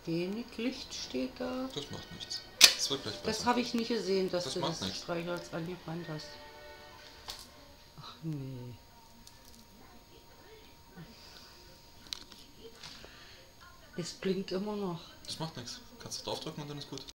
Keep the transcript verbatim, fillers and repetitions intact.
Wenig Licht steht da. Das macht nichts. Das wird gleich besser. Das habe ich nicht gesehen, dass das du macht das nichts. Streichholz angebrannt hast. Ach nee. Es blinkt immer noch. Das macht nichts. Kannst du draufdrücken und dann ist gut.